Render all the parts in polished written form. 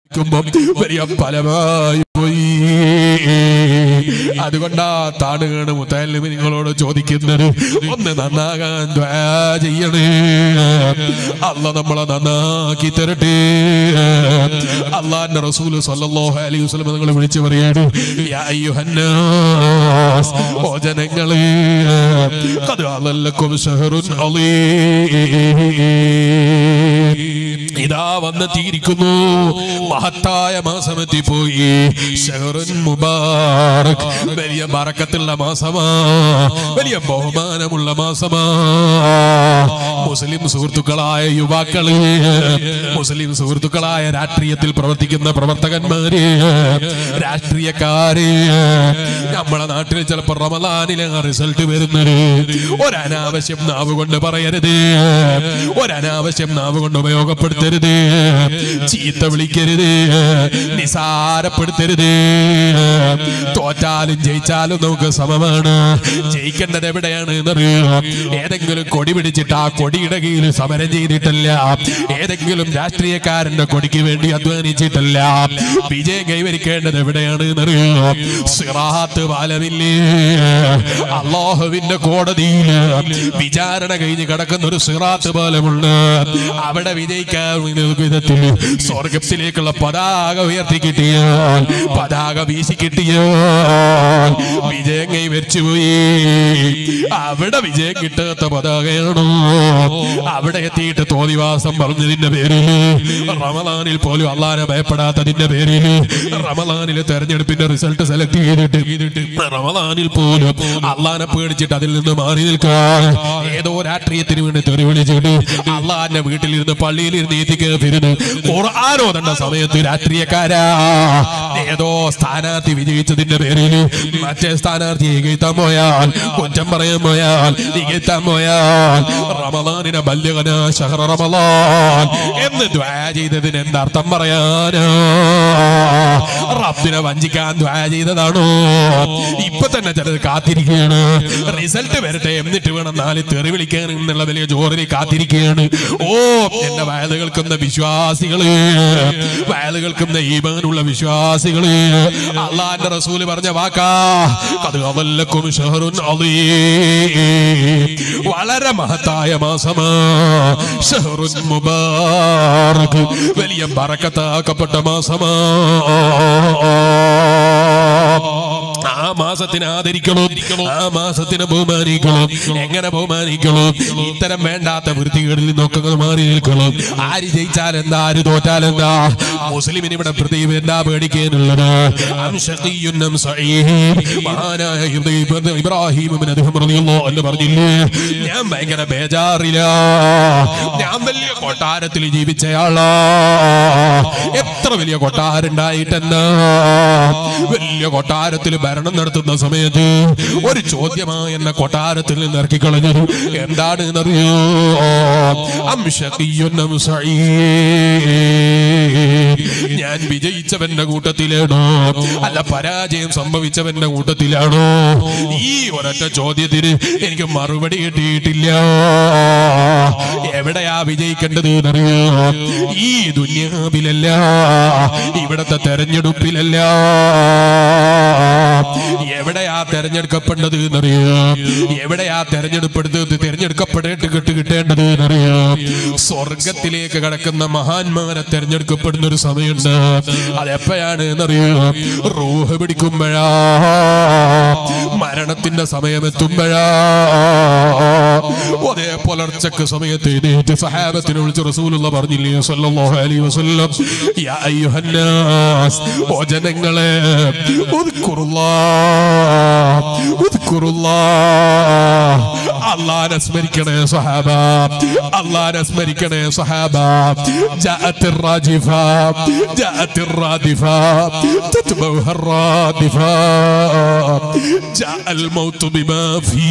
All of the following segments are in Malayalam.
വലിയ ഫലമായി പോയി. അതുകൊണ്ടാ താടുകയാണ് മുത്തല്ലിമി നിങ്ങളോട് ചോദിക്കുന്നത്, ഒന്ന് നന്നാകാൻ ദുആ ചെയ്യണേ. അല്ലാഹ് നമ്മളെ നന്നാക്കി തരട്ടെ. അല്ലാഹുവിന്റെ റസൂൽ സ്വല്ലല്ലാഹു അലൈഹി വസല്ലം നിങ്ങൾ വിളിച്ചു പറയാണ്, യാ അയ്യുഹന്നാസ്, ഓ ജനങ്ങളെ, ഖദ് അളല്ലക്കും ശഹറുൻ അളീം, ഇതാ വന്നെത്തിയിരിക്കുന്നു, മഹത്തായ മാസമെത്തിപ്പോയി. ശഹറുൻ മുബാറക്, വലിയ ബറക്കത്തുള്ള മാസമാ, വലിയ ബഹുമാനമുള്ള മാസമാ. മുസ്ലിം സുഹൃത്തുക്കളായ യുവാക്കള്, മുസ്ലിം സുഹൃത്തുക്കളായ രാഷ്ട്രീയത്തിൽ പ്രവർത്തിക്കുന്ന പ്രവർത്തകന്മാര്, രാഷ്ട്രീയക്കാര്, നമ്മളെ നാട്ടിൽ ചിലപ്പോൾ റമളാനിലെ റിസൾട്ട് വരുന്നത് ഒരനാവശ്യം നാവ് കൊണ്ട് പറയരുത്, ഒരനാവശ്യം നാവ് കൊണ്ട് ഉപയോഗപ്പെടുത്തരുത്, ചീത്ത വിളിക്കരുത്, നിസാരപ്പെടുത്തരുത്. തോറ്റാലും ജയിച്ചാലും നമുക്ക് സമമാണ്. ജയിക്കേണ്ടത് എവിടെയാണ് എന്നറിയോ? ഏതെങ്കിലും കൊടി പിടിച്ചിട്ട് ആ കൊടിയുടെ കീഴിൽ സമരം ചെയ്തിട്ടല്ല, ഏതെങ്കിലും രാഷ്ട്രീയക്കാരന്റെ കൊടിക്ക് വേണ്ടി അധ്വാനിച്ചിട്ടല്ല. വിജയം കൈവരിക്കേണ്ടത് എവിടെയാണ് എന്നറിയോ? സിറാത്ത് പാലമില്ലേ, അല്ലാഹുവിന്റെ കോടതിയിൽ വിചാരണ കഴിഞ്ഞ് കിടക്കുന്ന ഒരു സിറാത്ത് പാലമുണ്ട്. അവിടെ വിജയിക്കാൻ വിധത്തിൽ സ്വർഗത്തിലേക്കുള്ള പതാക ഉയർത്തി കിട്ടിയാൽ, പതാക വീശി കിട്ടിയാൽ വിജയം കൈവരിച്ചു പോയി. അവിടെ വിജയം കിട്ടാത്ത പതാകയാണോ? അവിടെ എത്തിയിട്ട് തോന്നിവാസം പറഞ്ഞതിന്റെ പേരിൽ, റമളാനിൽ പോലും അള്ളാനെ ഭയപ്പെടാത്തതിന്റെ പേരിൽ, റമളാനിലെ തെരഞ്ഞെടുപ്പിന്റെ റിസൾട്ട് സെലക്ട് ചെയ്തിട്ട് റമളാനിൽ പോലും അള്ളാനെ പേടിച്ചിട്ട് അതിൽ നിന്ന് മാറി നിൽക്കാൻ ഏതോ രാഷ്ട്രീയത്തിന് വേണ്ടി തെറി വിളിച്ചിട്ട് അള്ളാന്റെ വീട്ടിലിരുന്ന് പള്ളിയിലിരുന്ന് എത്തിക്കരുന്ന് ഖുർആനോദണ്ട സമയത്ത് രാഷ്ട്രീയക്കാരാ ഏതോ സ്ഥാനാർത്ഥി വിജയിച്ചതിന്റെ പേരിൽ മറ്റേ സ്ഥാനാർത്ഥിയെ ഇകഴ്ത്താൻ പോയാൽ, കുറ്റം പറയാൻ പോയാൽ, ഇകഴ്ത്താൻ പോയാൽ, റമളാനിനെ ബല്യഗനാ ശഹ്റ റമളാൻ എന്ന് ദുആ ചെയ്തതിന് എന്താർത്ഥം പറയാനാ? റബ്ബിനെ വഞ്ചിക്കാൻ ദുആ ചെയ്തതാണോ? ഇപ്പൊ തന്നെ ചിലത് കാത്തിരിക്കുകയാണ്, റിസൾട്ട് വരട്ടെ എന്നിട്ട് വേണം നാല് തെറി വിളിക്കാൻ എന്നുള്ള വലിയ ജോറിൽ കാത്തിരിക്കുകയാണ്. ഓ എന്റെ വയല് കേൾക്കുന്ന വിശ്വാസികള്, വയല് കേൾക്കുന്ന ഈമാനുള്ള വിശ്വാസികള്, അള്ളാന്റെ റസൂല് പറഞ്ഞ വാക്കാ, ഖദ് അളല്ലക്കും ശഹറുൻ അളീം, വളരെ മഹത്തായ മാസമാ. ശഹറുൻ മുബാറക്, വലിയ ബറക്കത്താക്കപ്പെട്ട മാസമാ. ആ മാസത്തിനെ ആദരിക്കണം, ആ മാസത്തിനെ ബഹുമാനിക്കണം. എങ്ങനെ ബഹുമാനിക്കണം? ഇത്തരം വേണ്ടാത്ത വൃത്തികളിൽ നിന്നൊക്കെ മാറി നിൽക്കണം. ആര് ജയിച്ചാലെന്താ, ആര് തോറ്റാലെന്താ? മുസ്ലിമിന് ഇവിടെ പ്രതീപ് എന്താ പേടിക്കാനുള്ളത്? മഹാനായ ഇബ്രാഹിം എന്ന് പറഞ്ഞില്ലേ, ഞാൻ ഭയങ്കര ബേജാറില്ല, ഞാൻ വലിയ കൊട്ടാരത്തിൽ ജീവിച്ചയാളാ. എത്ര വലിയ കൊട്ടാരുണ്ടായിട്ടെന്നാ? വലിയ കൊട്ടാരത്തിൽ ഭരണം നടത്തുന്ന സമയത്ത് ഒരു ചോദ്യമായി എന്നെ കൊട്ടാരത്തിൽ നിന്ന് ഇറക്കിക്കളഞ്ഞത് എന്താണ് എന്നറിയോ? ഞാൻ വിജയിച്ചവന്റെ കൂട്ടത്തിലാണോ അല്ല പരാജയം സംഭവിച്ചവന്റെ കൂട്ടത്തിലാണോ? ഈ ഒരൊറ്റ ചോദ്യത്തിന് എനിക്ക് മറുപടി കിട്ടിയിട്ടില്ല. എവിടെയാ വിജയിക്കേണ്ടത് എന്നറിയോ? ഈ ദുനിയാവിലല്ല, ഇവിടത്തെ തെരഞ്ഞെടുപ്പിലല്ല. എവിടെയാ തെരഞ്ഞെടുക്കപ്പെടേണ്ടത് എന്നറിയാം? എവിടെയാ തെരഞ്ഞെടുക്കപ്പെടേണ്ടത് കിട്ടേണ്ടത് എന്നറിയാം? സ്വർഗത്തിലേക്ക് കടക്കുന്ന മഹാന്മാരെ തെരഞ്ഞെടുക്കപ്പെടുന്ന ഒരു സമയമുണ്ട്. അതെപ്പോഴാണ് എന്നറിയാം? റൂഹ് പിടിക്കുമ്പോഴാ, മരണത്തിന്റെ സമയമെത്തുമ്പോഴാ. അതേ പുലർച്ചക്ക് സമയത്ത് എഴുന്നേറ്റ് സഹാബത്തിനെ വിളിച്ച് റസൂലുള്ളാഹി പറഞ്ഞില്ലേ സ്വല്ലല്ലാഹു അലൈഹി വസല്ലം, യാ അയ്യുഹന്നാസ്, ഓ ജനങ്ങളെ, അല്ലാഹനെ സ്മരിക്കണേ സ്വഹാബ, അല്ലാഹനെ സ്മരിക്കണേ സ്വഹാബ. ജാഅത്തിർ റാജിഫ, ജാഅത്തിർ റാദിഫ, തത്ബഉഹ റാദിഫ, ജാഅൽ മൗതു ബിമാ ഫീ.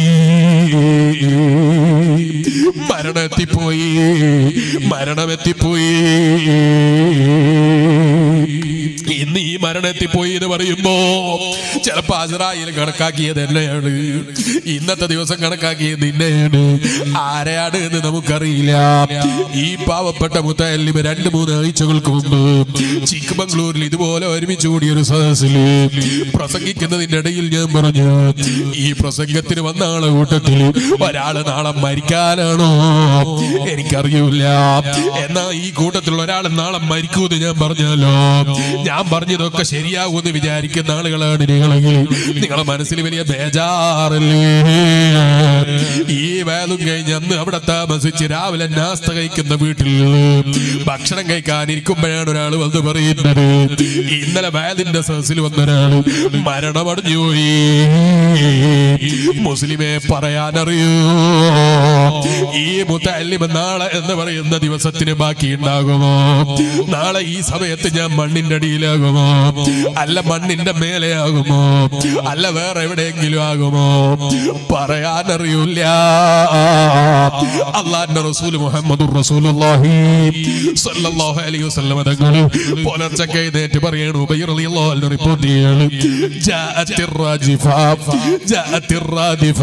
മരണമെത്തിപ്പോയി, മരണമെത്തിപ്പോയി. ഇന്ന് ഈ മരണത്തിൽ പോയി എന്ന് പറയുമ്പോ ചിലപ്പോ അസ്രായേൽ കണക്കാക്കിയത് എന്നെയാണ്, ഇന്നത്തെ ദിവസം കണക്കാക്കിയത് നിന്നെയാണ്. ആരെയാണ് എന്ന് നമുക്കറിയില്ല. ഈ പാവപ്പെട്ട മുത്തല്ലിമ 2-3 ആഴ്ചകൾക്ക് മുമ്പ് ചിക്കമംഗ്ലൂരിൽ ഇതുപോലെ ഒരുമിച്ച് കൂടിയ ഒരു സദസ്സിൽ പ്രസംഗിക്കുന്നതിന്റെ ഇടയിൽ ഞാൻ പറഞ്ഞു, ഈ പ്രസംഗത്തിന് വന്ന ആളെ കൂട്ടത്തിൽ ഒരാള് നാളെ മരിക്കാനാണോ എനിക്കറിയൂല, എന്നാ ഈ കൂട്ടത്തിലുള്ള ഒരാൾ നാളെ മരിക്കൂന്ന് ഞാൻ പറഞ്ഞാലോ, ഞാൻ പറഞ്ഞതൊക്കെ ശരിയാകൂന്ന് വിചാരിക്കുന്ന ആളുകളാണ് നിങ്ങളെങ്കിൽ നിങ്ങളെ മനസ്സിൽ വലിയ ബേജാറല്ലേ. ഈ വേദം കഴിഞ്ഞ് അന്ന് അവിടെ താമസിച്ച് രാവിലെ നാസ്ത കഴിക്കുന്ന വീട്ടിൽ ഭക്ഷണം കഴിക്കാനിരിക്കുമ്പോഴാണ് ഒരാൾ വന്ന് പറയുന്നത്, ഇന്നലെ വേദിന്റെ സദസ്സിൽ വന്ന ഒരാള് മരണമടഞ്ഞു പോയി. മുസ്ലിമെ പറയാനറിയൂ, ഈ മുത്തല്ലിമ നാളെ എന്ന് പറയുന്ന ദിവസത്തിന് ബാക്കി ഉണ്ടാകുമോ? നാളെ ഈ സമയത്ത് ഞാൻ മണ്ണിന്റെ അടിയിലാകുമോ? അല്ല മണ്ണിന്റെ മേലെ ആകുമോ? അല്ല വേറെ എവിടെയെങ്കിലും ആകുമോ? പറയാനറിയൂല. അല്ലാഹുവിന്റെ റസൂൽ മുഹമ്മദുർ റസൂലുള്ളാഹി സ്വല്ലല്ലാഹു അലൈഹി വസല്ലം തങ്ങൾ പുലർച്ചെ എഴുന്നേറ്റ് പറയാണ്, ഉബൈ റളിയല്ലാഹു അൻഹു റിപ്പോർട്ട് ചെയ്യാണ്, ജാഅത്തിർ റാജിഫ ജാഅത്തിർ റാദിഫ.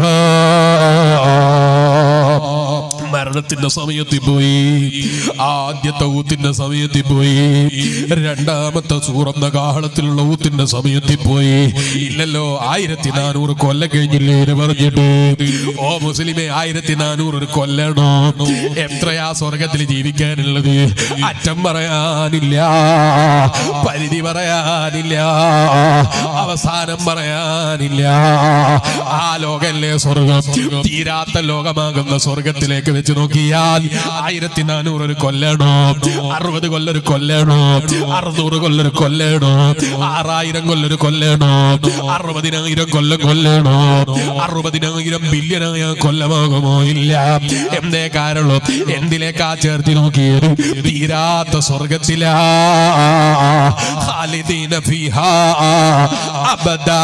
മരണത്തിന്റെ സമയത്തിൽ പോയി, ആദ്യത്തെ ഊത്തിന്റെ സമയത്തിൽ പോയി, രണ്ടാമത്തെ സൂറന്ന കാഹളത്തിലുള്ള ഊത്തിന്റെ സമയത്തിൽ പോയി. ഇല്ലല്ലോ 1400 കൊല്ലം കഴിഞ്ഞില്ലേ എന്ന് പറഞ്ഞിട്ട്. ഓ മുസ്ലിമെ, 1400 കൊല്ലണോ? എത്രയാ സ്വർഗത്തിൽ ജീവിക്കാനുള്ളത്? അറ്റം പറയാനില്ല, പരിധി പറയാനില്ല, അവസാനം പറയാനില്ല. ആ ലോകല്ലേ സ്വർഗം. തീരാത്ത ലോകമാകുന്ന സ്വർഗത്തിലേക്ക് വെച്ച് നോക്കിയാൽ 1400 കൊല്ലണോ? 60 കൊല്ലൊരു കൊല്ലണോ? 600 കൊല്ലൊരു കൊല്ലണോ? 6000 കൊല്ലൊരു കൊല്ലണോ? 60000 കൊല്ലം കൊല്ലണോ? 60000 ബില്യനായ കൊല്ലമാകുമോ? ഇല്ല. എന്തേ കാരണം? എന്തിലേക്കാ ചേർത്തി നോക്കിയത്? തീരാത്ത സ്വർഗത്തിലാ. ഖാലിദീന ഫീഹാ അബദാ,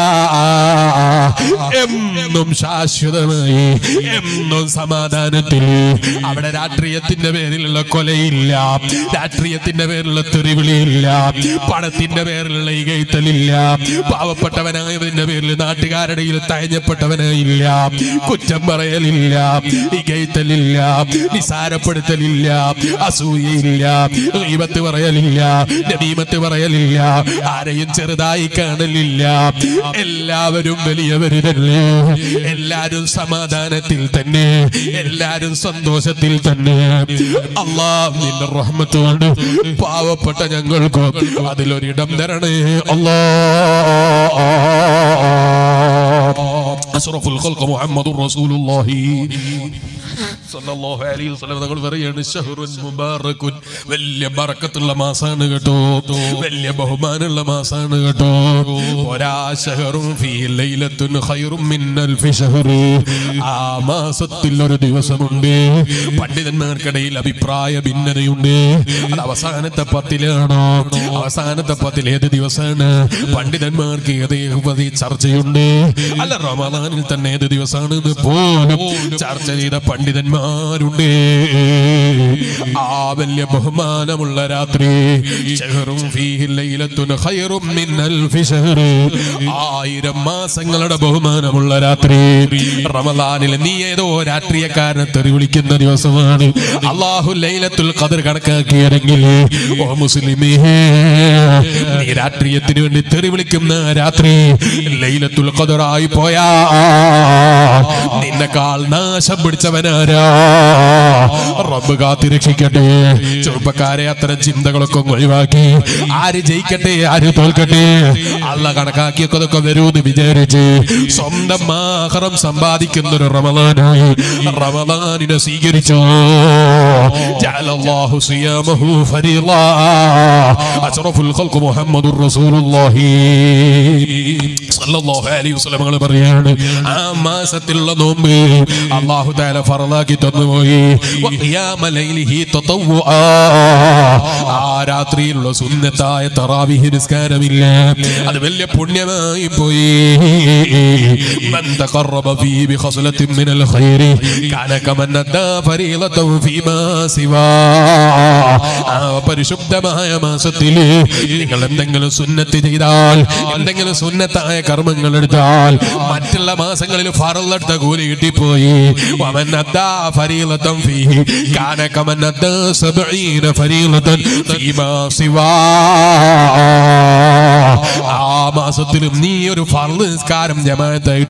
എന്നും ശാശ്വതമായി, എന്നും സമാധാനത്തിൽ. അവിടെ രാഷ്ട്രീയത്തിന്റെ പേരിലുള്ള കൊലയില്ല, രാഷ്ട്രീയത്തിന്റെ പേരിലുള്ള തെറിവിളിയില്ല, പണത്തിന്റെ പേരിലുള്ള ഇകഴ്ത്തലില്ല, പാവപ്പെട്ടവനായതിന്റെ പേരിൽ നാട്ടുകാരുടെ തഴഞ്ഞപ്പെട്ടവനായില്ല, കുറ്റം പറയലില്ല, ഇകഴ്ത്തലില്ല, നിസാരപ്പെടുത്തലില്ല, അസൂയയില്ല, ഗീബത്ത് പറയലില്ല, നമീമത്ത് പറയലില്ല, ആരെയും ചെറുതായി കാണലില്ല. എല്ലാവരും വലിയവര് തന്നെ, എല്ലാരും സമാധാനത്തിൽ തന്നെ, എല്ലാരും സന്തോഷത്തിൽ തന്നെ. അല്ലാഹുവിന്റെ റഹ്മത്ത് കൊണ്ട് പാവപ്പെട്ട ഞങ്ങൾക്ക് അതിലൊരിടം തരണേ അല്ലാഹ്. അഷ്റഫുൽ ഖൽഖ് മുഹമ്മദുർ റസൂലുള്ളാഹി സല്ലല്ലാഹു അലൈഹി വസല്ലം തങ്ങൾ പറയാണ്, ശഹ്റുൻ മുബാറകുൻ, വലിയ ബറക്കത്തുള്ള മാസാണ് കേട്ടോ, വലിയ ബഹുമാനമുള്ള മാസാണ് കേട്ടോ. ഒരാ ശഹറുൻ ഫീ ലൈലത്തുൻ ഖൈറും മിൻ അൽഫി ശഹർ. ആ മാസത്തിൽ ഒരു ദിവസമുണ്ട്. പണ്ഡിതന്മാർക്കിടയിൽ അഭിപ്രായ ഭിന്നതയുണ്ട്. അത് അവസാനത്തെ 10-ലാണോ? അവസാനത്തെ 10 ഏത് ദിവസമാണ്? പണ്ഡിതന്മാർക്ക് ഏതേപതി ചർച്ചയുണ്ട്. അല്ല റമദാനിൽ തന്നെ ഏത് ദിവസമാണെന്ന് പോലും ചർച്ച ചെയ്ത പണ്ഡിതന്മാരുണ്ട്. ആ വലിയ ബഹുമാനമുള്ള രാത്രി, ശഹറുൻ ഫീഹി ലൈലത്തുൻ ഖൈറും മിൻ അൽഫി ശഹർ, 1000 മാസങ്ങളുടെ ബഹുമാനമുള്ള രാത്രി. റമദാനിൽ നീ ഏതോ രാഷ്ട്രീയക്കാരനെ തെറി വിളിക്കുന്ന ദിവസമാണ് അല്ലാഹു ലൈലത്തുൽ ഖദർ കണക്കാക്കിയതെങ്കിൽ, ഓ മുസ്ലിമേ, നീ രാഷ്ട്രീയത്തിന് വേണ്ടി തെറി വിളിക്കുന്ന രാത്രി ലൈലത്തുൽ ഖദർ ആയി പോയാ നിന്നെക്കാൾ നാശം പിടിച്ചവനാരാ? റബ്ബ് കാത്തിരക്ഷിക്കട്ടെ. ചെറുപ്പക്കാരെ അത്തരം ചിന്തകളൊക്കെ ഒഴിവാക്കി, ആര് ജയിക്കട്ടെ ആര് തോൽക്കട്ടെ, അല്ലാഹ് കണക്കാക്കിയൊക്കെ വരൂന്ന് വിചാരിച്ച് സ്വന്തം ആഖിറം സമ്പാദിക്കുന്ന ഒരു റമദാനായി റമദാനിനെ സ്വീകരിച്ചു. ജഅലല്ലാഹു സിയാമഹു ഫരീള. അഷ്റഫുൽ ഖൽഖ് മുഹമ്മദുർ റസൂലുള്ളാഹി സല്ലല്ലാഹു അലൈഹി വസല്ലം പറയാണ് ആ മാസത്തിലുള്ള നോമ്പ് അല്ലാഹു തആല ഫർളാക്കി തന്നുപോയി വഖിയാമ ലൈലിഹി തതവ്വുആ ആ രാത്രിയിലുള്ള സുന്നത്തായ തറാവീഹ് നിസ്കാരമില്ല അത് വലിയ പുണ്യമായി പോയി മൻ തഖറബ ഫീഹി ബിഖസ്ലത്തിൻ മിനൽ ഖൈരി കാന കമൻ അദാ ഫരീളതൻ ഫീമാ സിവാ ആ പരിശുദ്ധമായ മാസത്തിൽ നിങ്ങൾ എന്തെങ്കിലും സുന്നത്ത് ചെയ്താൽ എന്തെങ്കിലും സുന്നത്തായ കർമ്മങ്ങൾ എടുത്താൽ മറ്റുള്ള മാസങ്ങളിൽ ഫർളെടുത്ത കൂലി കിട്ടിപ്പോയി വമൻ അദാ ഫരീളതൻ ഫീഹി കാന കമൻ അദാ 70 ഫരീളതൻ ഫീമാ സിവാ ആ മാസത്തിലും നീ ഒരു ഫർള് നിസ്കാരം ജമാഅത്തായി